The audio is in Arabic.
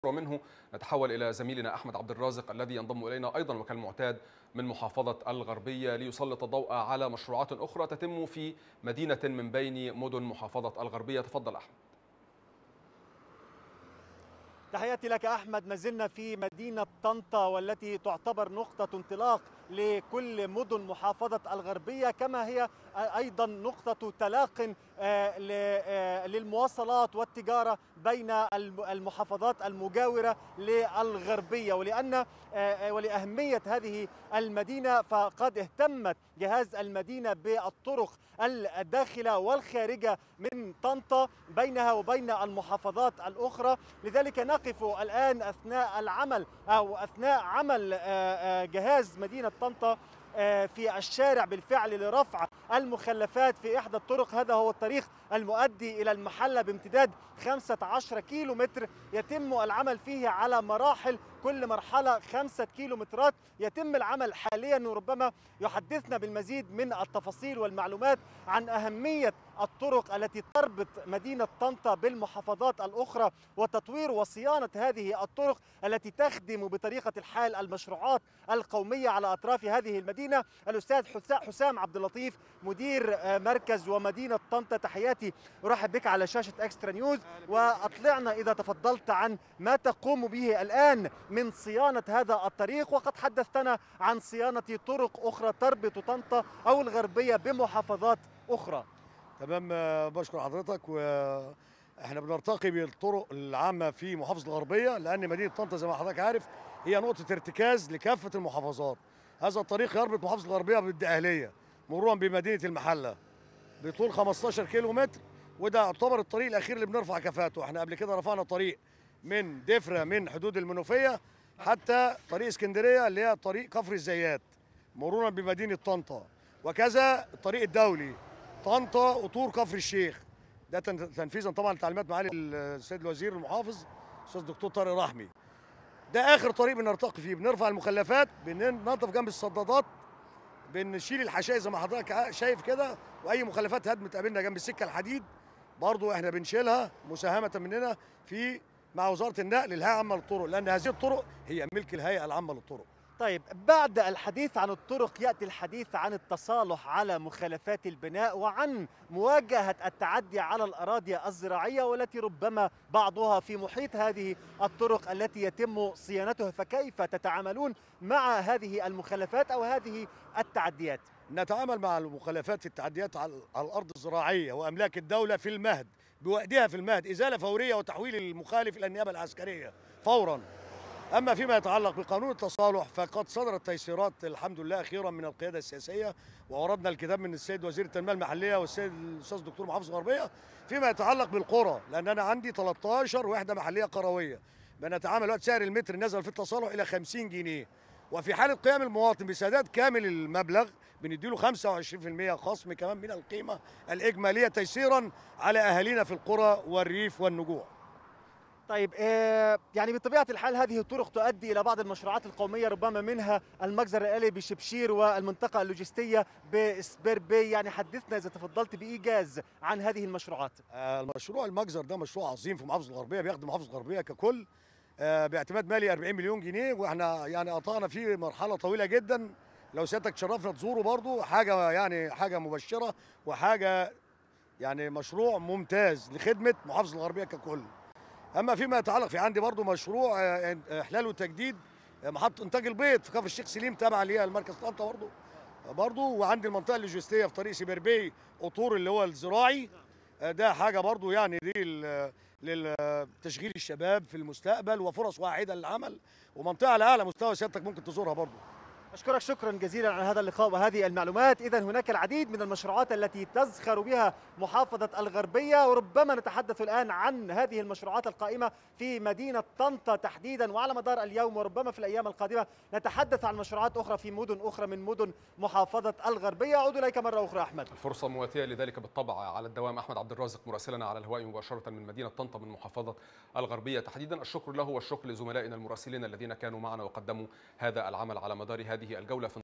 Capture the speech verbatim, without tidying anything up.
ومنه نتحول إلى زميلنا أحمد عبد الرازق الذي ينضم إلينا أيضا وكالمعتاد من محافظة الغربية ليسلط الضوء على مشروعات أخرى تتم في مدينة من بين مدن محافظة الغربية. تفضل أحمد. تحياتي لك أحمد. ما زلنا في مدينة طنطا والتي تعتبر نقطة انطلاق لكل مدن محافظة الغربية، كما هي أيضا نقطة تلاق للمواصلات والتجارة بين المحافظات المجاورة للغربية. ولأن ولأهمية هذه المدينة فقد اهتمت جهاز المدينة بالطرق الداخلة والخارجة من طنطا بينها وبين المحافظات الأخرى. لذلك نقف الآن أثناء العمل أو أثناء عمل جهاز مدينة طنطا في الشارع بالفعل لرفع المخلفات في إحدى الطرق. هذا هو الطريق المؤدي إلى المحلة بامتداد خمسة عشر كيلو متر، يتم العمل فيه على مراحل، كل مرحلة خمسة كيلومترات. يتم العمل حاليا، وربما يحدثنا بالمزيد من التفاصيل والمعلومات عن أهمية الطرق التي تربط مدينة طنطا بالمحافظات الأخرى وتطوير وصيانة هذه الطرق التي تخدم بطريقة الحال المشروعات القومية على أطراف هذه المدينة. الأستاذ حسام عبد اللطيف مدير مركز ومدينة طنطا، تحياتي، أرحب بك على شاشة إكسترا نيوز، وأطلعنا إذا تفضلت عن ما تقوم به الآن من صيانة هذا الطريق. وقد حدثتنا عن صيانة طرق أخرى تربط طنطا أو الغربية بمحافظات أخرى. تمام، بشكر حضرتك. واحنا بنرتقي بالطرق العامة في محافظة الغربية، لأن مدينة طنطا زي ما حضرتك عارف هي نقطة ارتكاز لكافة المحافظات. هذا الطريق يربط محافظة الغربية بالدقهلية مرورا بمدينة المحلة بطول خمسة عشر كيلو متر، وده يعتبر الطريق الأخير اللي بنرفع كفاءته. احنا قبل كده رفعنا طريق من دفرة من حدود المنوفية حتى طريق اسكندرية اللي هي طريق كفر الزيات مرورا بمدينة طنطا، وكذا الطريق الدولي طنطا وطور كفر الشيخ، ده تنفيذا طبعا لتعليمات معالي السيد الوزير المحافظ الاستاذ الدكتور طارق رحمي. ده اخر طريق بنرتقي فيه، بنرفع المخلفات، بننظف جنب الصدادات، بنشيل الحشائش زي ما حضرتك شايف كده، واي مخلفات هدم تقابلنا جنب السكه الحديد برضو احنا بنشيلها مساهمه مننا في مع وزاره النقل الهيئه العامه للطرق، لان هذه الطرق هي ملك الهيئه العامه للطرق. طيب، بعد الحديث عن الطرق يأتي الحديث عن التصالح على مخالفات البناء وعن مواجهة التعدي على الأراضي الزراعية، والتي ربما بعضها في محيط هذه الطرق التي يتم صيانتها. فكيف تتعاملون مع هذه المخالفات أو هذه التعديات؟ نتعامل مع المخالفات التعديات على الأرض الزراعية وأملاك الدولة في المهد بوقتها، في المهد إزالة فورية وتحويل المخالف إلى النيابة العسكرية فوراً. أما فيما يتعلق بقانون التصالح فقد صدرت تيسيرات الحمد لله أخيرا من القيادة السياسية، ووردنا الكتاب من السيد وزير التنمية المحلية والسيد الأستاذ الدكتور محافظ الغربية فيما يتعلق بالقرى، لأن أنا عندي ثلاثة عشر وحدة محلية قروية. بنتعامل وقت سعر المتر نزل في التصالح إلى خمسين جنيه، وفي حالة قيام المواطن بسداد كامل المبلغ بنديله خمسة وعشرين بالمئة خصم كمان من القيمة الإجمالية تيسيرا على أهالينا في القرى والريف والنجوع. طيب، يعني بطبيعة الحال هذه الطرق تؤدي إلى بعض المشروعات القومية، ربما منها المجزر الآلي بشبشير والمنطقة اللوجستية بسبيربي. يعني حدثنا إذا تفضلت بإيجاز عن هذه المشروعات. المشروع المجزر ده مشروع عظيم في محافظة الغربية، بيخدم محافظة الغربية ككل باعتماد مالي أربعين مليون جنيه، واحنا يعني قطعنا فيه مرحلة طويلة جدا. لو سيادتك تشرفنا تزوره برضو، حاجة يعني حاجة مبشرة وحاجة يعني مشروع ممتاز لخدمة محافظة الغربية ككل. اما فيما يتعلق في عندي برضو مشروع احلال وتجديد محطه انتاج البيض في كفر الشيخ سليم تابعه ليها المركز طنطا برضو برضو وعندي المنطقه اللوجستيه في طريق سبيربي قطور اللي هو الزراعي، ده حاجه برضو يعني دي لتشغيل الشباب في المستقبل وفرص واعده للعمل، ومنطقه على اعلى مستوى سيادتك ممكن تزورها برضو. أشكرك شكرا جزيلا على هذا اللقاء وهذه المعلومات. إذن هناك العديد من المشروعات التي تزخر بها محافظة الغربية، وربما نتحدث الآن عن هذه المشروعات القائمة في مدينة طنطا تحديدا، وعلى مدار اليوم وربما في الأيام القادمة نتحدث عن مشروعات أخرى في مدن أخرى من مدن محافظة الغربية. أعود إليك مرة أخرى أحمد. الفرصة مواتية لذلك بالطبع على الدوام. أحمد عبد الرازق مراسلنا على الهواء مباشرة من مدينة طنطا من محافظة الغربية تحديدا. الشكر له والشكر لزملائنا المراسلين الذين كانوا معنا وقدموا هذا العمل على مدار هذه الجولة في